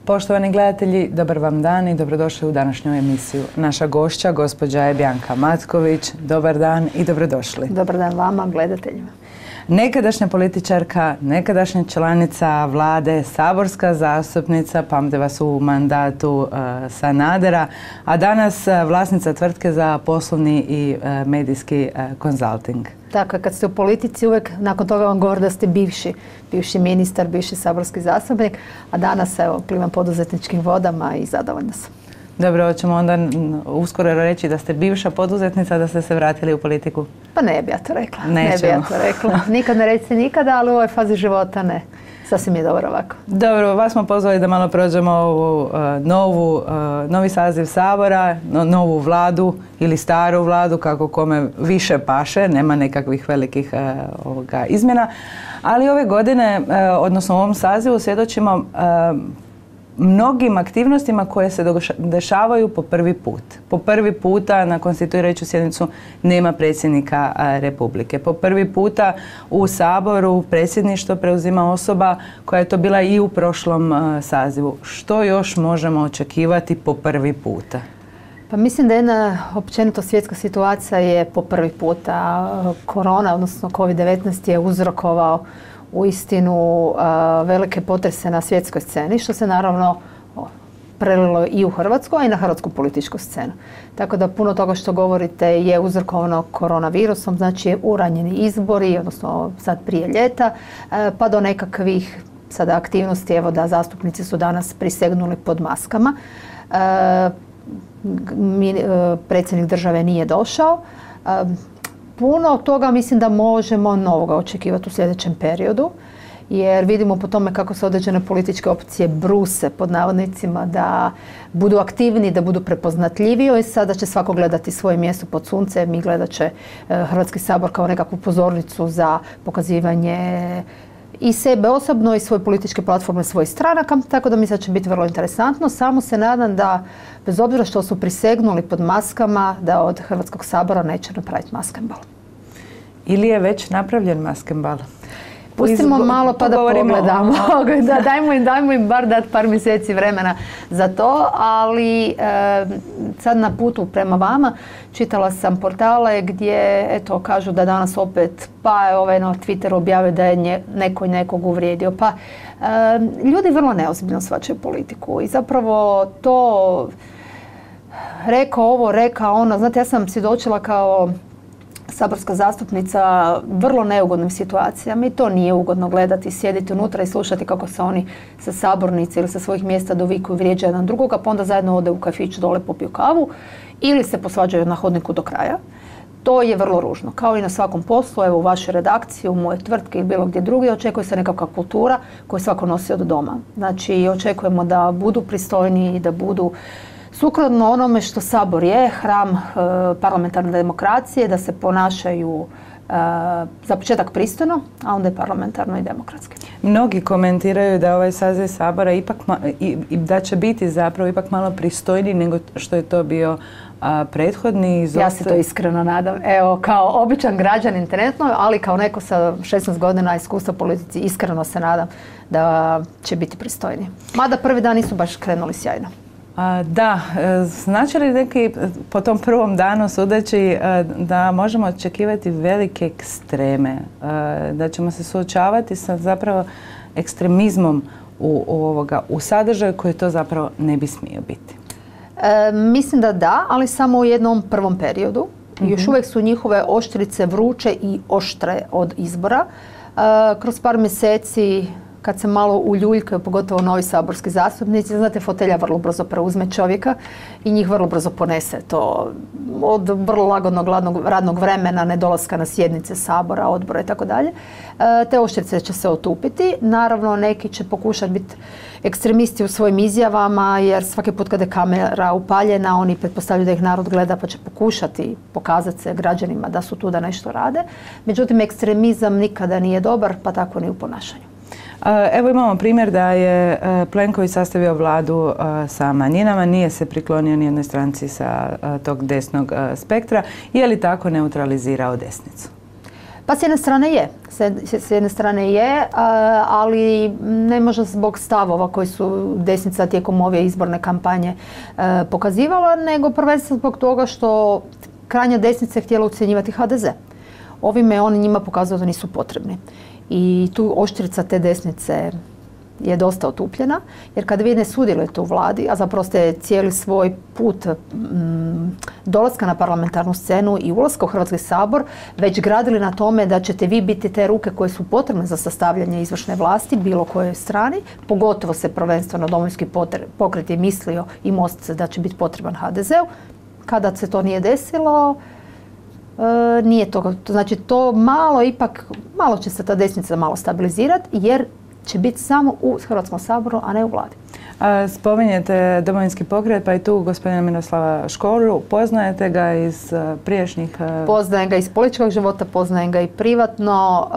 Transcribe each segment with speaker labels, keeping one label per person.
Speaker 1: Poštovani gledatelji, dobar vam dan i dobrodošli u današnju emisiju. Naša gošća, gospođa je Bjanka Matković. Dobar dan i dobrodošli.
Speaker 2: Dobar dan vama, gledateljima.
Speaker 1: Nekadašnja političarka, nekadašnja članica vlade, saborska zastupnica, pamte vas u mandatu Sanadera, a danas vlasnica tvrtke za poslovni i medijski konzulting.
Speaker 2: Tako, kad ste u politici uvijek nakon toga vam govori da ste bivši ministar, bivši saborski zastupnik, a danas evo plivam poduzetničkim vodama i zadovoljna sam.
Speaker 1: Dobro, hoćemo onda uskoro reći da ste bivša poduzetnica, da ste se vratili u politiku?
Speaker 2: Pa ne bi ja to rekla.
Speaker 1: Nećemo.
Speaker 2: Ne bi ja to rekla. Nikad ne reci nikada, ali u ovoj fazi života ne. Sasvim je dobro ovako.
Speaker 1: Dobro, vas smo pozvali da malo prođemo ovu novi saziv Sabora, novu vladu ili staru vladu, kako kome više paše, nema nekakvih velikih izmjena. Ali ove godine, odnosno u ovom sazivu, svjedočimo mnogim aktivnostima koje se dešavaju po prvi put. Po prvi puta na konstituirajuću sjednicu nema predsjednika Republike. Po prvi puta u Saboru predsjedništvo preuzima osoba koja je to bila i u prošlom sazivu. Što još možemo očekivati po prvi puta?
Speaker 2: Pa mislim da jedna općenito svjetska situacija je po prvi puta. Korona, odnosno COVID-19 je uzrokovao uistinu velike potrese na svjetskoj sceni, što se naravno prelilo i u Hrvatsku, a i na hrvatsku političku scenu. Tako da puno toga što govorite je uzrokovano koronavirusom, znači uranjeni izbori, odnosno sad prije ljeta, pa do nekakvih sada aktivnosti, evo da zastupnici su danas prisegnuli pod maskama. Predsjednik države nije došao. Puno od toga mislim da možemo novoga očekivati u sljedećem periodu, jer vidimo po tome kako se određene političke opcije bruse, pod navodnicima, da budu aktivni, da budu prepoznatljiviji i sada će svako gledati svoje mjesto pod suncem i gledat će Hrvatski sabor kao nekakvu pozornicu za pokazivanje i sebe osobno i svoje političke platforme svojih stranaka, tako da mislim da će biti vrlo interesantno. Samo se nadam da, bez obzira što su prisegnuli pod maskama, da od Hrvatskog sabora neće napraviti maskembal.
Speaker 1: Ili je već napravljen maskembal?
Speaker 2: Pustimo malo pa da pogledamo. Dajmo im bar dati par mjeseci vremena za to, ali sad na putu prema vama čitala sam portale gdje eto kažu da danas opet pa je ovaj na Twitteru objavio da je neko nekog uvrijedio. Pa ljudi vrlo neozbiljno shvaćaju politiku i zapravo to rekao ovo, rekao ono. Znate, ja sam svjedočila kao saborska zastupnica vrlo neugodnim situacijama i to nije ugodno gledati, sjediti unutra i slušati kako se oni sa sabornice ili sa svojih mjesta dovikuju, vrijeđaju jedan drugoga, pa onda zajedno ode u kafić dole popiju kavu ili se posvađaju na hodniku do kraja. To je vrlo ružno. Kao i na svakom poslu, evo u vašoj redakciji, u moje tvrtke ili bilo gdje drugdje, očekuje se nekakva kultura koju svako nosi od doma. Znači, očekujemo da budu pristojni i da budu sukladno onome što Sabor je, hram parlamentarne demokracije, da se ponašaju za početak pristojno, a onda je parlamentarno i demokratski.
Speaker 1: Mnogi komentiraju da ovaj saziv Sabora ipak da će biti zapravo ipak malo pristojniji nego što je to bio prethodni.
Speaker 2: Ja se to iskreno nadam. Evo, kao običan građanin trenutno, ali kao neko sa 16 godina iskustva u politici, iskreno se nadam da će biti pristojniji. Mada prvi dan nisu baš krenuli sjajno.
Speaker 1: Da, znači li neki po tom prvom danu sudeći da možemo očekivati velike ekstreme, da ćemo se suočavati sa zapravo ekstremizmom u sadržaju koji to zapravo ne bi smio biti?
Speaker 2: Mislim da, ali samo u jednom prvom periodu. Još uvijek su njihove oštrice vruće i oštre od izbora. Kroz par mjeseci kad se malo uljuljkaju, pogotovo novi saborski zastupnici, znate, fotelja vrlo brzo preuzme čovjeka i njih vrlo brzo ponese to od vrlo lagodnog radnog vremena, nedolaska na sjednice Sabora, odbora i tako dalje. Te oštrice će se otupiti. Naravno, neki će pokušati biti ekstremisti u svojim izjavama, jer svaki put kada je kamera upaljena, oni pretpostavljaju da ih narod gleda, pa će pokušati pokazati se građanima da su tu da nešto rade. Međutim, ekstremizam nikada nije dobar, pa tako ni u ponašanju.
Speaker 1: Evo imamo primjer da je Plenković sastavio vladu sa manjinama, nije se priklonio nijednoj stranci sa tog desnog spektra. Je li tako neutralizirao desnicu?
Speaker 2: Pa s jedne strane je. s jedne strane je, ali ne može zbog stavova koji su desnica tijekom ove izborne kampanje pokazivala, nego prvenstveno zbog toga što krajnja desnica je htjela ucjenjivati HDZ. Ovime oni njima pokazuju da nisu potrebni. I tu oštrica te desnice je dosta otupljena, jer kada vi ne sudjelujete u vladi, a zapravo ste cijeli svoj put dolaska na parlamentarnu scenu i ulaska u Hrvatski sabor već gradili na tome da ćete vi biti te ruke koje su potrebne za sastavljanje izvršne vlasti bilo kojoj strani, pogotovo se prvenstveno Domovinski pokret je mislio i Most da će biti potreban HDZ-u. Kada se to nije desilo, nije toga. Znači to malo će se ta desnica malo stabilizirati, jer će biti samo u Hrvatskom saboru, a ne u vladi.
Speaker 1: Spominjete Domovinski pokret, pa i tu gospodina Miroslava Škoru. Poznajete ga iz prijašnjih...
Speaker 2: Poznajem ga iz političkog života, poznajem ga i privatno.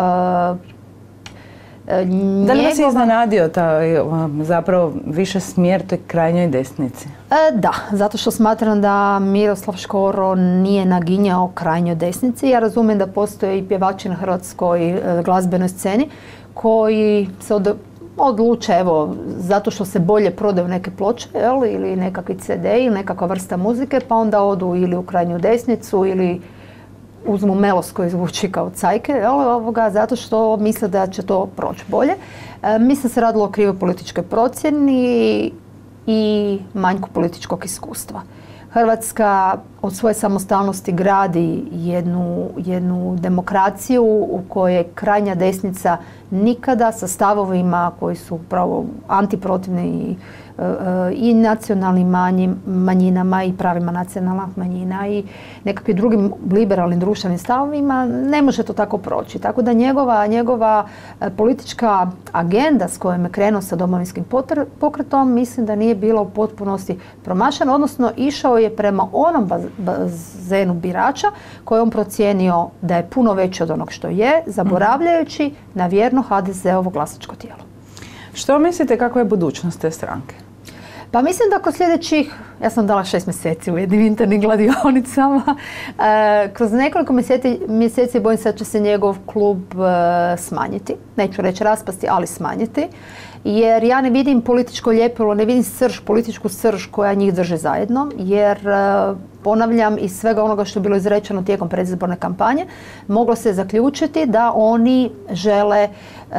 Speaker 1: Da li vas je iznenadio zapravo više smjer toj krajnjoj desnici?
Speaker 2: Da, zato što smatram da Miroslav Škoro nije naginjao krajnjoj desnici. Ja razumijem da postoje i pjevači na hrvatskoj glazbenoj sceni koji se odluče, evo, zato što se bolje prodaju neke ploče, ili nekakvi CD ili nekakva vrsta muzike, pa onda odu ili u krajnju desnicu ili uzmu melos koji zvuči kao cajke, zato što misle da će to proći bolje. Mislim da se radilo o krivoj političkoj procjeni i manjku političkog iskustva. Hrvatska od svoje samostalnosti gradi jednu demokraciju u kojoj krajnja desnica nikada sa stavovima koji su upravo antiprotivni i nacionalnim manjinama i pravima nacionalnih manjina i nekakvim drugim liberalnim društvenim stavovima ne može to tako proći. Tako da njegova politička agenda s kojom je krenuo sa Domovinskim pokretom mislim da nije bila u potpunosti promašena, odnosno išao je prema onom bazenu birača koji on procijenio da je puno veći od onog što je, zaboravljajući na vjerno HDZ-ovo glasačko tijelo.
Speaker 1: Što mislite kako je budućnost te stranke?
Speaker 2: Pa mislim da kod sljedećih, ja sam dala 6 mjeseci u jednim internim gladionicama, kroz nekoliko mjeseci bojim se da će se njegov klub smanjiti. Neću reći raspasti, ali smanjiti. Jer ja ne vidim političko ljepilo, ne vidim političku srž koja njih drži zajedno. Jer, ponavljam, iz svega onoga što je bilo izrečeno tijekom predizborne kampanje, moglo se zaključiti da oni žele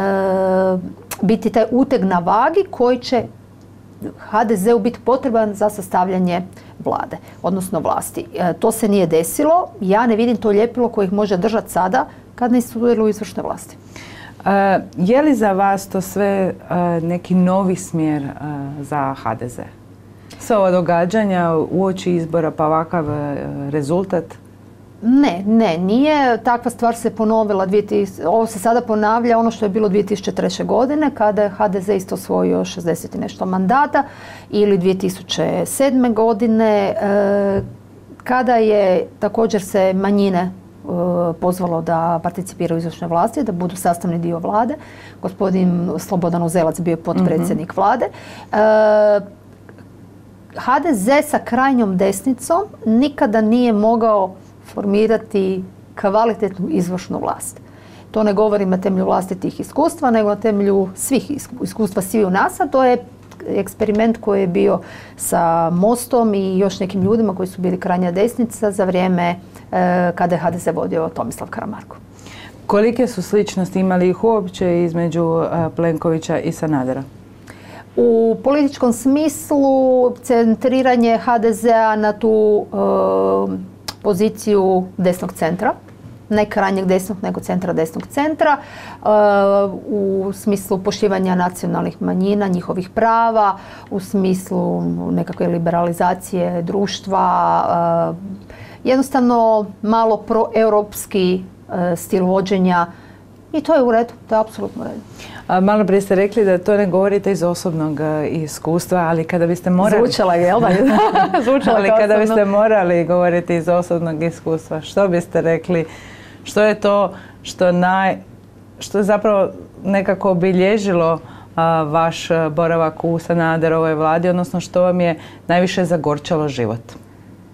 Speaker 2: biti taj uteg na vagi koji će HDZ-u biti potreban za sastavljanje vlade, odnosno vlasti. To se nije desilo. Ja ne vidim to ljepilo koje ih može držati sada kad ne sudjeluju u izvršnoj vlasti.
Speaker 1: Je li za vas to sve neki novi smjer za HDZ? Sve ova događanja uoči izbora pa ovakav rezultat?
Speaker 2: Ne, nije. Takva stvar se ponovila. Ovo se sada ponavlja ono što je bilo 2003. godine kada je HDZ isto osvojio 60 i nešto mandata ili 2007. godine kada je također se manjine pozvalo da participiraju u izvršnoj vlasti, da budu sastavni dio vlade. Gospodin Slobodan Uzelac bio je potpredsjednik vlade. HDZ sa krajnjom desnicom nikada nije mogao formirati kvalitetnu izvršnu vlast. To ne govorim na temelju vlastitih iskustva, nego na temelju iskustva svih u nas, a to je eksperiment koji je bio sa Mostom i još nekim ljudima koji su bili krajnja desnica za vrijeme kada je HDZ vodio Tomislav Karamarko.
Speaker 1: Kolike su sličnosti, imali ih uopće između Plenkovića i Sanadera?
Speaker 2: U političkom smislu centriranje HDZ-a na tu poziciju desnog centra, ne krajnjeg desnog, nego centra desnog centra, u smislu poštivanja nacionalnih manjina, njihovih prava, u smislu nekakve liberalizacije društva, jednostavno malo proeuropski stil vođenja i to je u redu, to je apsolutno u redu.
Speaker 1: Malo prije ste rekli da to ne govorite iz osobnog iskustva, ali kada biste morali...
Speaker 2: Zvučala je, jel da?
Speaker 1: Ali kada biste morali govoriti iz osobnog iskustva, što biste rekli? Što je to što je zapravo nekako obilježilo vaš boravak u Sanaderovoj vladi, odnosno što vam je najviše zagorčalo život?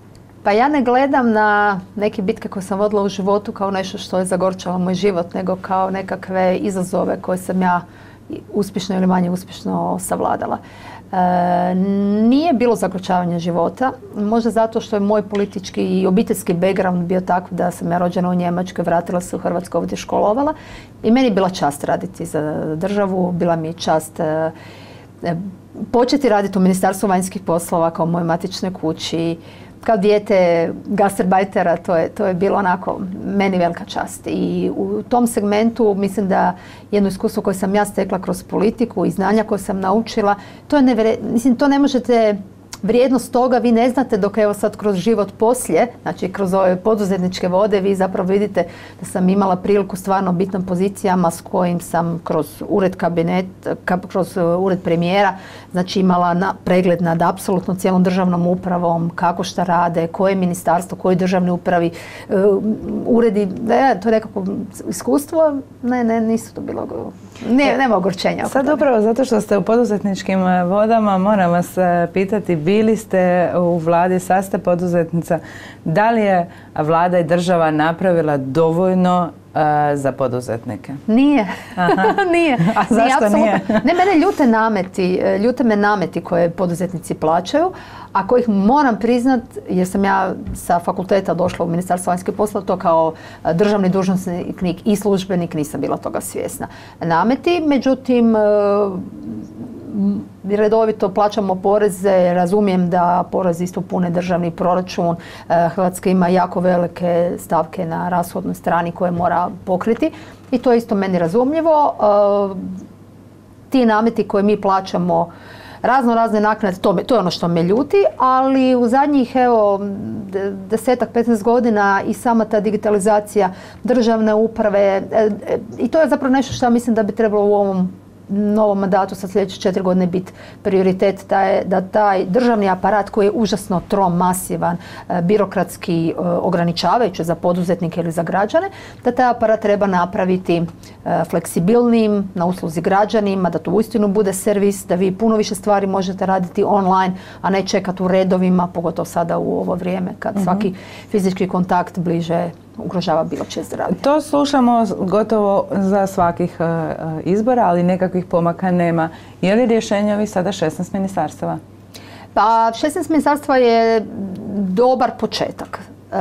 Speaker 2: Pa ja ne gledam na neke bitke koje sam vodila u životu kao nešto što je zagorčalo moj život, nego kao nekakve izazove koje sam ja uspješno ili manje uspješno savladala. Nije bilo zagorčavanja života, možda zato što je moj politički i obiteljski background bio takav da sam ja rođena u Njemačkoj, vratila se u Hrvatsku, ovdje školovala i meni je bila čast raditi za državu, bila mi je čast početi raditi u Ministarstvu vanjskih poslova kao mojoj matičnoj kući. Kao dijete gastarbajtera, to je bilo onako meni velika čast. I u tom segmentu mislim da jedno iskustvo koje sam ja stekla kroz politiku i znanja koje sam naučila, to ne možete, vrijednost toga vi ne znate dok evo sad kroz život poslije, znači kroz ove poduzetničke vode vi zapravo vidite da sam imala priliku stvarno bitnim pozicijama s kojim sam kroz kroz ured premijera, znači imala pregled nad apsolutno cijelom državnom upravom, kako šta rade, koje ministarstvo, koji državni upravi, uredi, to je nekako iskustvo, nisu to bilo, nema ogorčenja.
Speaker 1: Sad upravo zato što ste u poduzetničkim vodama, moram vas pitati, bili ste u vladi, sad ste poduzetnica, da li je vlada i država napravila dovoljno za poduzetnike?
Speaker 2: Nije. Nije.
Speaker 1: A zašto nije?
Speaker 2: Ne, mene ljute me nameti koje poduzetnici plaćaju, a kojih moram priznat, jer sam ja sa fakulteta došla u Ministarstvo vanjskih poslova, to kao državni dužnosnik i službenik nisam bila toga svjesna. Nameti, međutim, redovito plaćamo poreze, razumijem da porezi isto pune državni proračun, Hrvatska ima jako velike stavke na rashodnoj strani koje mora pokriti i to je isto meni razumljivo. Ti nameti koje mi plaćamo, razne naknade, to je ono što me ljuti, ali u zadnjih 10-15 godina i sama ta digitalizacija državne uprave i to je zapravo nešto što mislim da bi trebalo u ovom novom mandatu sa sljedeće 4 godine biti prioritet, da taj državni aparat koji je užasno trom, masivan, birokratski ograničavajući za poduzetnike ili za građane, da taj aparat treba napraviti fleksibilnim, na usluzi građanima, da to uistinu bude servis, da vi puno više stvari možete raditi online, a ne čekati u redovima, pogotovo sada u ovo vrijeme kad svaki fizički kontakt bliže ugrožava bilo čije zdravlje.
Speaker 1: To slušamo gotovo za svakih izbora, ali nekakvih pomaka nema. Je li rješenje ovih sada 16 ministarstava?
Speaker 2: Pa 16 ministarstva je dobar početak.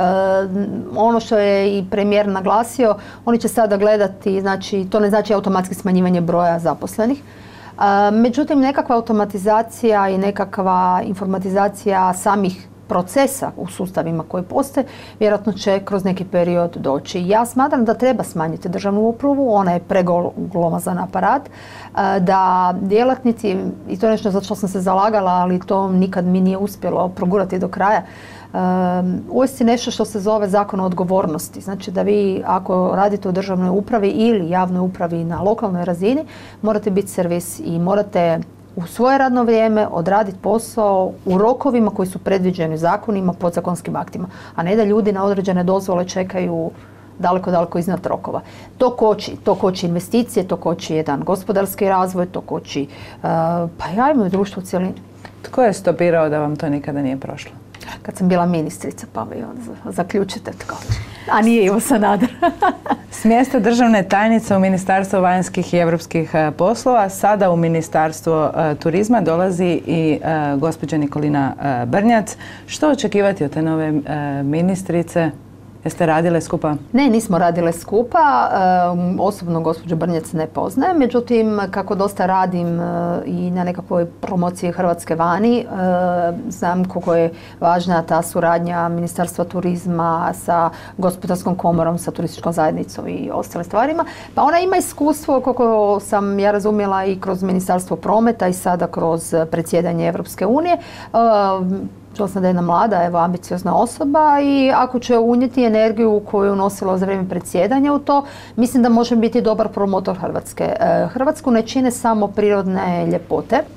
Speaker 2: Ono što je i premijer naglasio, oni će sada gledati, znači to ne znači automatski smanjivanje broja zaposlenih. Međutim, nekakva automatizacija i nekakva informatizacija samih procesa u sustavima koji postoje, vjerojatno će kroz neki period doći. Ja smatram da treba smanjiti državnu upravu, ona je preglomazan aparat, da djelatnici, i to je nešto za što sam se zalagala, ali to nikad mi nije uspjelo progurati do kraja, uvesti nešto što se zove zakon o odgovornosti. Znači da vi ako radite u državnoj upravi ili javnoj upravi na lokalnoj razini, morate biti servis i morate u svoje radno vrijeme odraditi posao u rokovima koji su predviđeni zakonima, podzakonskim aktima, a ne da ljudi na određene dozvole čekaju daleko iznad rokova. To koči investicije, to koči jedan gospodarski razvoj, to koči pa ja imam društvo u cjelini.
Speaker 1: Tko je stopirao da vam to nikada nije prošlo?
Speaker 2: Kad sam bila ministrica, pa vi zaključite tko. A nije Ivo Sanader.
Speaker 1: S mjesta državne tajnice u Ministarstvu vanjskih i europskih poslova, sada u Ministarstvo turizma dolazi i gospođa Nikolina Brnjac. Što očekivati od te nove ministrice? Jeste radile skupa?
Speaker 2: Ne, nismo radile skupa. Osobno gospođu Brnjac ne poznajem. Međutim, kako dosta radim i na nekakvoj promociji Hrvatske vani, znam koliko je važna ta suradnja Ministarstva turizma sa Gospodarskom komorom, sa turističkom zajednicom i ostale stvarima. Pa ona ima iskustvo, koliko sam ja razumjela, i kroz Ministarstvo prometa i sada kroz predsjedanje Europske unije. Čula sam da je jedna mlada, ambiciozna osoba i ako će unijeti energiju koju je unosila za vrijeme predsjedanja u to, mislim da može biti dobar promotor Hrvatske. Hrvatsku ne čine samo prirodne ljepote,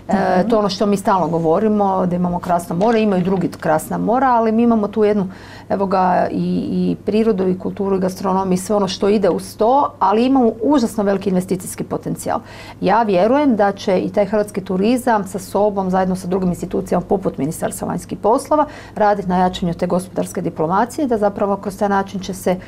Speaker 2: To je ono što mi stalno govorimo, da imamo krasno more, imaju drugi krasna mora, ali mi imamo tu jednu, evo ga, i prirodu, i kulturu, i gastronomiju, i sve ono što ide uz to, ali imamo užasno veliki investicijski potencijal. Ja vjerujem da će i taj hrvatski turizam sa sobom, zajedno sa drugim institucijama poput Ministarstva vanjskih poslova, raditi na jačanju te gospodarske diplomacije, da zapravo kroz taj način će se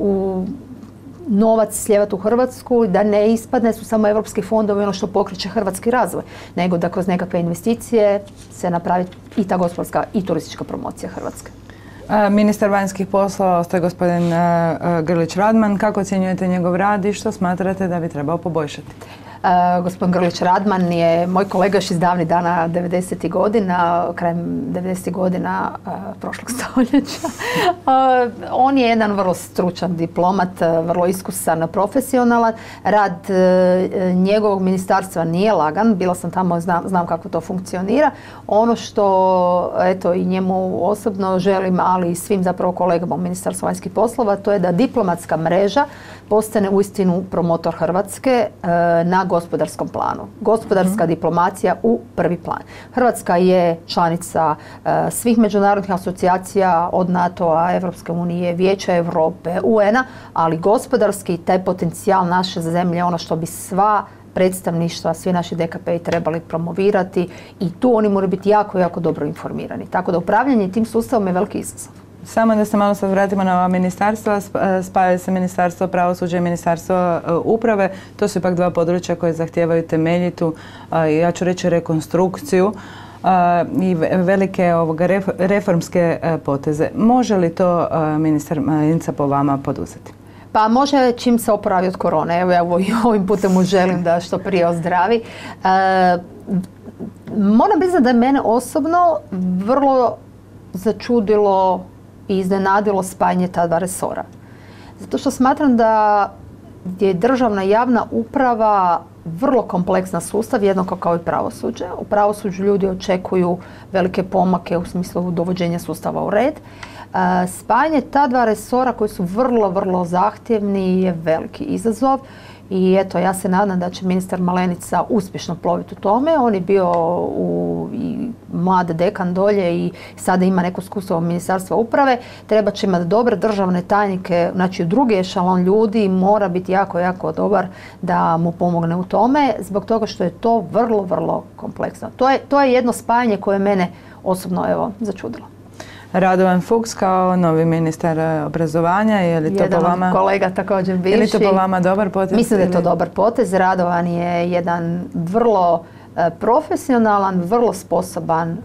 Speaker 2: novac slijevati u Hrvatsku, da ne ispadne su samo evropski fondovi ono što pokreće hrvatski razvoj, nego da kroz nekakve investicije se napravi i ta gospodarska i turistička promocija Hrvatske.
Speaker 1: Ministar vanjskih poslova ostaje gospodin Grlić Radman. Kako ocjenjujete njegov rad i što smatrate da bi trebao poboljšati?
Speaker 2: Gospodin Grlić Radman je moj kolega još iz davnih dana 90. godina, krajem 90. godina prošlog stoljeća. On je jedan vrlo stručan diplomat, vrlo iskusan, profesionalan. Rad njegovog ministarstva nije lagan, bila sam tamo, znam kako to funkcionira. Ono što eto, i njemu osobno želim, ali i svim zapravo kolegama u Ministarstvu vanjskih poslova, to je da diplomatska mreža postane uistinu promotor Hrvatske na gospodarskom planu. Gospodarska diplomacija u prvi plan. Hrvatska je članica svih međunarodnih asocijacija od NATO-a, Evropske unije, Vijeća Europe, UN-a, ali gospodarski taj potencijal naše zemlje, ono što bi sva predstavništva, svi naši DKP-i trebali promovirati i tu oni moraju biti jako, jako dobro informirani. Tako da upravljanje tim sustavom je veliki izazov.
Speaker 1: Samo da se malo sad vratimo na ova ministarstva, spajaju se Ministarstvo pravosuđa i Ministarstvo uprave. To su ipak dva područja koje zahtijevaju temeljitu, ja ću reći, rekonstrukciju i velike reformske poteze. Može li to ministar Malenica po vama poduzeti?
Speaker 2: Pa može čim se oporavi od korone. Evo ja ovim putem mu želim da što prije ozdravi. Moram priznati da je mene osobno vrlo začudilo i iznenadilo spajanje ta dva resora. Zato što smatram da je državna javna uprava vrlo kompleksna sustav, jednako kao i pravosuđe. U pravosuđu ljudi očekuju velike pomake u smislu dovođenja sustava u red. Spajanje ta dva resora koji su vrlo, vrlo zahtjevni je veliki izazov. I eto, ja se nadam da će ministar Malenica uspješno ploviti u tome. On je bio i mlad dekan dolje i sada ima neko iskustvo u Ministarstva uprave. Treba će imati dobre državne tajnike, znači drugi ešalon ljudi mora biti jako, jako dobar da mu pomogne u tome, zbog toga što je to vrlo, vrlo kompleksno. To je jedno spajanje koje mene osobno začudilo.
Speaker 1: Radovan Fuchs kao novi ministar obrazovanja, je li to po vama...
Speaker 2: kolega također bivši.
Speaker 1: Je li to po vama dobar potez?
Speaker 2: Mislim da je to dobar potez. Radovan je jedan vrlo profesionalan, vrlo sposoban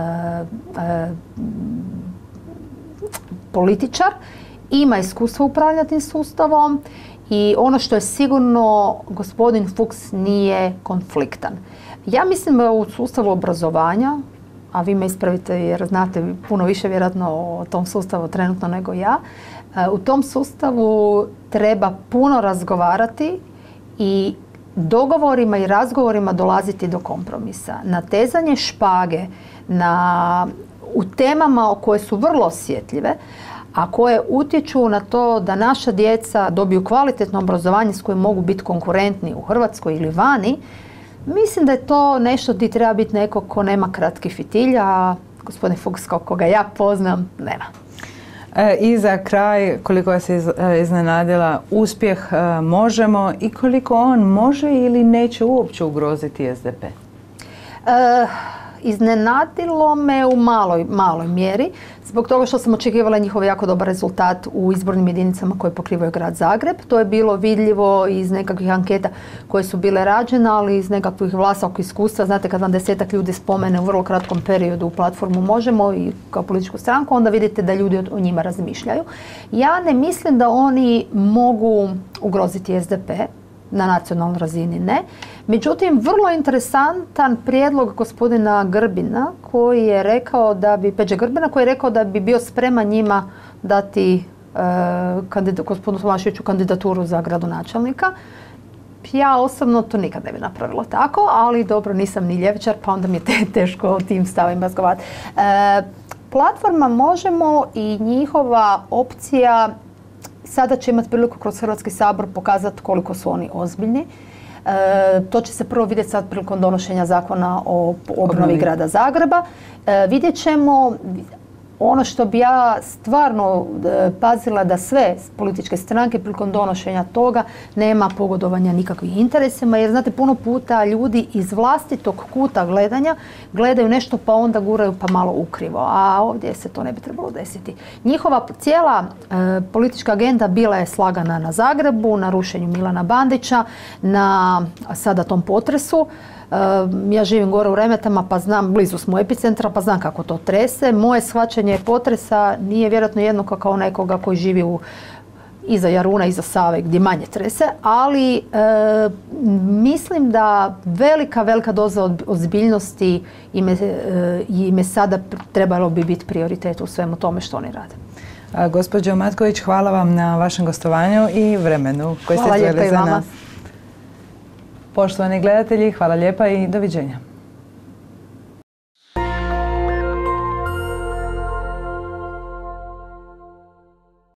Speaker 2: političar. Ima iskustvo upravljati tim sustavom i ono što je sigurno, gospodin Fuchs nije konfliktan. Ja mislim da u sustavu obrazovanja, a vi me ispravite jer znate puno više vjerojatno o tom sustavu trenutno nego ja, u tom sustavu treba puno razgovarati i dogovorima i razgovorima dolaziti do kompromisa. Natezanje špage u temama koje su vrlo osjetljive, a koje utječu na to da naša djeca dobiju kvalitetno obrazovanje s kojim mogu biti konkurentni u Hrvatskoj ili vani, mislim da je to nešto gdje treba biti neko ko nema kratki fitilj, a gospodin Fuchs, koga ja poznam, nema.
Speaker 1: I za kraj, koliko vas je iznenadila uspjeh Možemo i koliko on može ili neće uopće ugroziti SDP?
Speaker 2: Iznenadilo me u maloj mjeri, zbog toga što sam očekivala njihov jako dobar rezultat u izbornim jedinicama koje pokrivaju grad Zagreb. To je bilo vidljivo iz nekakvih anketa koje su bile rađene, ali iz nekakvih vlastnog iskustva. Znate, kad vam 10-ak ljudi spomene u vrlo kratkom periodu u platformu Možemo i kao političku stranku, onda vidite da ljudi o njima razmišljaju. Ja ne mislim da oni mogu ugroziti SDP. Na nacionalnoj razini ne. Međutim, vrlo interesantan prijedlog gospodina Grbina koji je rekao Peđe Grbina koji je rekao da bi bio spreman njima dati gospodinu Tomaševiću kandidaturu za gradonačelnika. Ja osobno to nikad ne bi napravila tako, ali dobro, nisam ni ljevičar, pa onda mi je teško o tim stavima razgovarati. Platforma Možemo i njihova opcija sada će imati priliku kroz Hrvatski sabor pokazati koliko su oni ozbiljni. To će se prvo vidjeti sad prilikom donošenja zakona o obnovi grada Zagreba. Vidjet ćemo. Ono što bi ja stvarno pazila da sve političke stranke prilikom donošenja toga nema pogodovanja nikakvih interesima, jer znate, puno puta ljudi iz vlastitog kuta gledanja gledaju nešto pa onda guraju pa malo ukrivo, a ovdje se to ne bi trebalo desiti. Njihova cijela politička agenda bila je slagana na Zagrebu, na rušenju Milana Bandića, na sada tom potresu. Ja živim gore u Remetama, pa znam, blizu smo epicentra, pa znam kako to trese. Moje shvaćanje potresa nije vjerojatno jednako kao nekoga koji živi iza Jaruna, iza Save, gdje manje trese, ali mislim da velika doza ozbiljnosti ime sada trebalo bi biti prioritet u svemu tome što oni rade.
Speaker 1: Gospođo Matković, hvala vam na vašem gostovanju i vremenu koji ste izdvojili za nas. Poštovani gledatelji, hvala lijepa i doviđenja.